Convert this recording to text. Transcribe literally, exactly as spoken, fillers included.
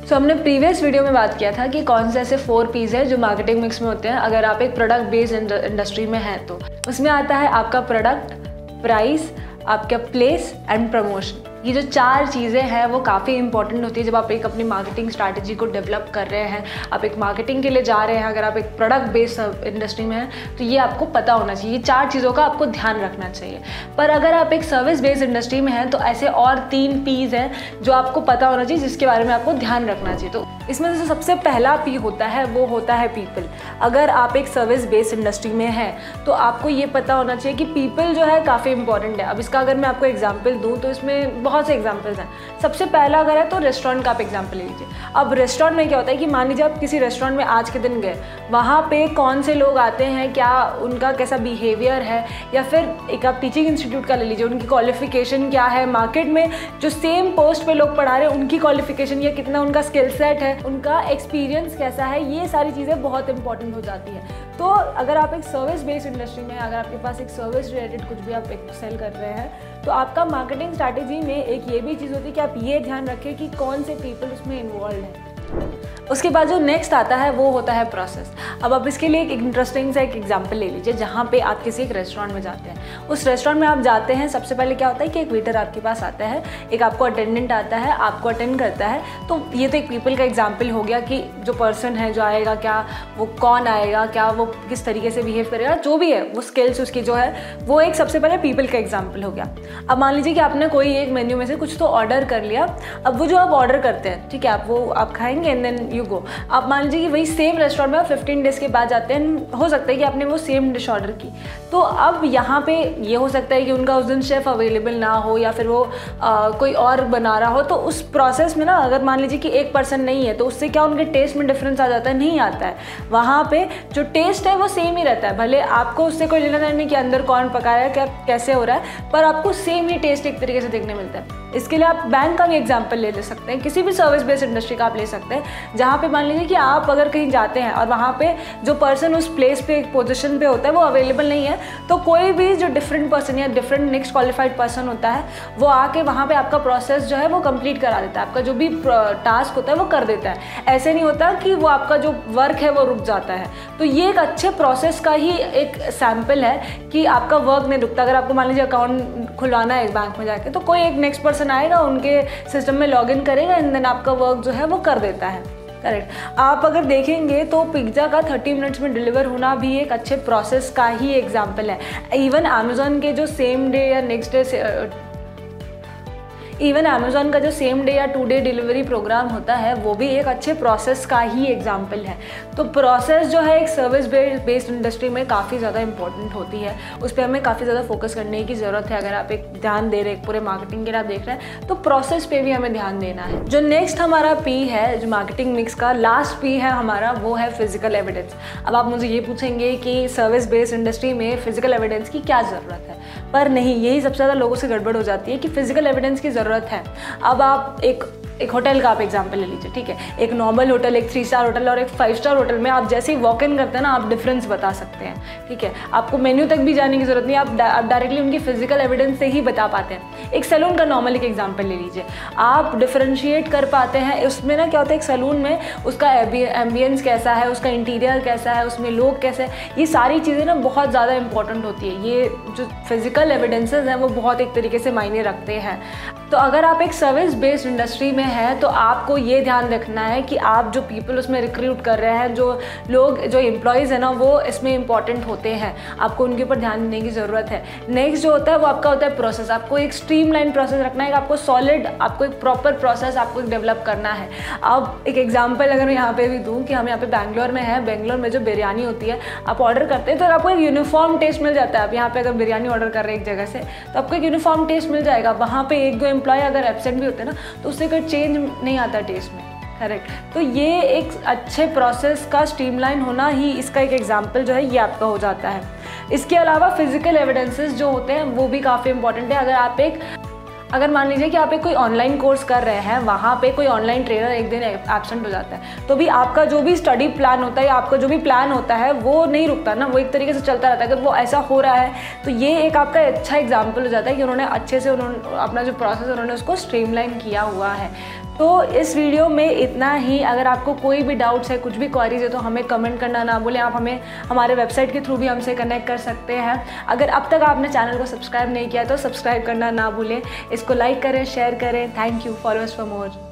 सो हमने previous video में बात किया था कि कौन से ऐसे फोर पीज है जो मार्केटिंग मिक्स में होते हैं अगर आप एक प्रोडक्ट बेस्ड इंडस्ट्री में हैं तो। उसमें आता है आपका प्रोडक्ट, प्राइस, आपका प्लेस एंड प्रमोशन। ये जो चार चीज़ें हैं वो काफ़ी इंपॉर्टेंट होती है जब आप एक अपनी मार्केटिंग स्ट्रैटेजी को डेवलप कर रहे हैं, आप एक मार्केटिंग के लिए जा रहे हैं। अगर आप एक प्रोडक्ट बेस्ड इंडस्ट्री में हैं तो ये आपको पता होना चाहिए, ये चार चीज़ों का आपको ध्यान रखना चाहिए। पर अगर आप एक सर्विस बेस्ड इंडस्ट्री में हैं तो ऐसे और तीन पीज हैं जो आपको पता होना चाहिए, जिसके बारे में आपको ध्यान रखना चाहिए। तो इसमें से सबसे पहला पी होता है वो होता है पीपल। अगर आप एक सर्विस बेस्ड इंडस्ट्री में हैं तो आपको ये पता होना चाहिए कि पीपल जो है काफ़ी इंपॉर्टेंट है। अब इसका अगर मैं आपको एग्जाम्पल दूँ तो इसमें बहुत से एग्जाम्पल्स हैं। सबसे पहला अगर है तो रेस्टोरेंट का आप एग्जाम्पल ले लीजिए। अब रेस्टोरेंट में क्या होता है कि मान लीजिए आप किसी रेस्टोरेंट में आज के दिन गए, वहाँ पे कौन से लोग आते हैं, क्या उनका कैसा बिहेवियर है, या फिर एक आप टीचिंग इंस्टीट्यूट का ले लीजिए, उनकी क्वालिफिकेशन क्या है, मार्केट में जो सेम पोस्ट पे लोग पढ़ा रहे हैं उनकी क्वालिफिकेशन या कितना उनका स्किल सेट है, उनका एक्सपीरियंस कैसा है, ये सारी चीज़ें बहुत इंपॉर्टेंट हो जाती है। तो अगर आप एक सर्विस बेस्ड इंडस्ट्री में, अगर आपके पास एक सर्विस रिलेटेड कुछ भी आप सेल कर रहे हैं तो आपका मार्केटिंग स्ट्रैटेजी में एक ये भी चीज़ होती है कि आप ये ध्यान रखें कि कौन से पीपल उसमें इन्वॉल्व हैं। उसके बाद जो नेक्स्ट आता है वो होता है प्रोसेस। अब आप इसके लिए एक इंटरेस्टिंग सा एक एग्जांपल ले लीजिए। जहाँ पे आप किसी एक रेस्टोरेंट में जाते हैं, उस रेस्टोरेंट में आप जाते हैं, सबसे पहले क्या होता है कि एक वेटर आपके पास आता है, एक आपको अटेंडेंट आता है, आपको अटेंड करता है। तो ये तो एक पीपल का एग्जाम्पल हो गया कि जो पर्सन है जो आएगा, क्या वो कौन आएगा, क्या वो किस तरीके से बिहेव करेगा, जो भी है वो स्किल्स उसकी जो है वो एक सबसे पहले पीपल का एग्जाम्पल हो गया। अब मान लीजिए कि आपने कोई एक मेन्यू में से कुछ तो ऑर्डर कर लिया। अब वो जो आप ऑर्डर करते हैं, ठीक है, आप वो आप खाएंगे एंड देन यू गो। आप मान लीजिए कि वही सेम रेस्टोरेंट में आप फिफ्टीन डेज के बाद जाते हैं, हो सकता है कि आपने वो सेम डिश ऑर्डर की। तो अब यहाँ पे ये हो सकता है कि उनका उस दिन शेफ़ अवेलेबल ना हो या फिर वो आ, कोई और बना रहा हो। तो उस प्रोसेस में ना अगर मान लीजिए कि एक पर्सन नहीं है तो उससे क्या उनके टेस्ट में डिफरेंस आ जाता है? नहीं आता है। वहाँ पे जो टेस्ट है वो सेम ही रहता है, भले आपको उससे कोई लेना देना नहीं कि अंदर कौन पका रहा है, क्या कैसे हो रहा है, पर आपको सेम ही टेस्ट एक तरीके से देखने मिलता है। इसके लिए आप बैंक का भी एग्जाम्पल ले ले सकते हैं, किसी भी सर्विस बेस्ड इंडस्ट्री का आप ले सकते हैं, जहाँ पे मान लीजिए कि आप अगर कहीं जाते हैं और वहाँ पे जो पर्सन उस प्लेस पे पोजीशन पे होता है वो अवेलेबल नहीं है, तो कोई भी जो डिफरेंट पर्सन या डिफरेंट नेक्स्ट क्वालिफाइड पर्सन होता है वो आके वहाँ पे आपका प्रोसेस जो है वो कंप्लीट करा देता है, आपका जो भी टास्क होता है वो कर देता है। ऐसे नहीं होता कि वो आपका जो वर्क है वो रुक जाता है। तो ये एक अच्छे प्रोसेस का ही एक सैम्पल है कि आपका वर्क नहीं रुकता। अगर आपको मान लीजिए अकाउंट खुलवाना है एक बैंक में जाके, तो कोई एक नेक्स्ट पर्सन आएगा, उनके सिस्टम में लॉग इन करेगा एंड देन आपका वर्क जो है वो कर देता है। करेक्ट। आप अगर देखेंगे तो पिज्ज़ा का थर्टी मिनट्स में डिलीवर होना भी एक अच्छे प्रोसेस का ही एग्जाम्पल है। इवन अमेज़ॉन के जो सेम डे या नेक्स्ट डे इवन अमेज़ॉन का जो सेम डे या टू डे डिलीवरी प्रोग्राम होता है वो भी एक अच्छे प्रोसेस का ही एग्जाम्पल है। तो प्रोसेस जो है एक सर्विस बेस्ड इंडस्ट्री में काफ़ी ज़्यादा इंपॉर्टेंट होती है, उस पर हमें काफ़ी ज़्यादा फोकस करने की ज़रूरत है। अगर आप एक ध्यान दे रहे हैं पूरे मार्केटिंग के लिए आप देख रहे हैं तो प्रोसेस पे भी हमें ध्यान देना है। जो नेक्स्ट हमारा पी है, जो मार्केटिंग मिक्स का लास्ट पी है हमारा, वो है फिजिकल एविडेंस। अब आप मुझे ये पूछेंगे कि सर्विस बेस्ड इंडस्ट्री में फिजिकल एविडेंस की क्या ज़रूरत है, पर नहीं, यही सबसे ज़्यादा लोगों से गड़बड़ हो जाती है कि फिजिकल एविडेंस की ज़रूरत है। अब आप एक एक होटल का आप एग्जाम्पल ले लीजिए, ठीक है, एक नॉर्मल होटल, एक थ्री स्टार होटल और एक फाइव स्टार होटल में आप जैसे ही वॉक इन करते हैं ना, आप डिफरेंस बता सकते हैं, ठीक है। आपको मेन्यू तक भी जाने की जरूरत नहीं, आप डायरेक्टली उनकी फिजिकल एविडेंस से ही बता पाते हैं। एक सैलून का नॉर्मल एक एग्जाम्पल ले लीजिए, आप डिफरेंशिएट कर पाते हैं। उसमें ना क्या होता है, एक सैलून में उसका एम्बियंस कैसा है, उसका इंटीरियर कैसा है, उसमें लोग कैसे हैं, ये सारी चीज़ें ना बहुत ज़्यादा इंपॉर्टेंट होती है। ये जो फिजिकल एविडेंसेस हैं वो बहुत एक तरीके से मायने रखते हैं। तो अगर आप एक सर्विस बेस्ड इंडस्ट्री में हैं तो आपको ये ध्यान रखना है कि आप जो पीपल उसमें रिक्रूट कर रहे हैं, जो लोग जो एम्प्लॉयज़ हैं ना, वो इसमें इंपॉर्टेंट होते हैं, आपको उनके ऊपर ध्यान देने की ज़रूरत है। नेक्स्ट जो होता है वो आपका होता है प्रोसेस। आपको एक स्ट्रीमलाइन प्रोसेस रखना है, आपको सॉलिड, आपको एक प्रॉपर प्रोसेस आपको डेवलप करना है। अब एक एग्जाम्पल अगर मैं यहाँ पे भी दूँ कि हम यहाँ पे बैंगलोर में हैं, बैंगलोर में जो बिरयानी होती है आप ऑर्डर करते हैं तो आपको एक यूनिफॉर्म टेस्ट मिल जाता है। आप यहाँ पे अगर बिरयानी ऑर्डर कर रहे हैं एक जगह से तो आपको एक यूनिफॉर्म टेस्ट मिल जाएगा। वहाँ पे एक दो एम्प्लॉय अगर एब्सेंट भी होते हैं ना तो उससे कोई चेंज नहीं आता टेस्ट में। करेक्ट। तो ये एक अच्छे प्रोसेस का स्ट्रीमलाइन होना ही इसका एक एग्जाम्पल जो है ये आपका हो जाता है। इसके अलावा फिजिकल एविडेंसेस जो होते हैं वो भी काफ़ी इंपॉर्टेंट है। अगर आप एक अगर मान लीजिए कि आप एक कोई ऑनलाइन कोर्स कर रहे हैं, वहाँ पे कोई ऑनलाइन ट्रेनर एक दिन एब्सेंट हो जाता है, तो भी आपका जो भी स्टडी प्लान होता है या आपका जो भी प्लान होता है वो नहीं रुकता ना, वो एक तरीके से चलता रहता है। अगर वो ऐसा हो रहा है तो ये एक आपका अच्छा एग्जाम्पल हो जाता है कि उन्होंने अच्छे से उन्होंने अपना जो प्रोसेस उन्होंने उसको स्ट्रीमलाइन किया हुआ है। तो इस वीडियो में इतना ही। अगर आपको कोई भी डाउट्स है, कुछ भी क्वेरीज है, तो हमें कमेंट करना ना भूलें। आप हमें हमारे वेबसाइट के थ्रू भी हमसे कनेक्ट कर सकते हैं। अगर अब तक आपने चैनल को सब्सक्राइब नहीं किया तो सब्सक्राइब करना ना भूलें। इसको लाइक करें, शेयर करें। Thank you. Follow us for more.